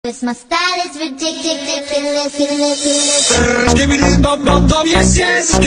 'Cause my style is ridiculous. Give me the bum bum bum, yes yes.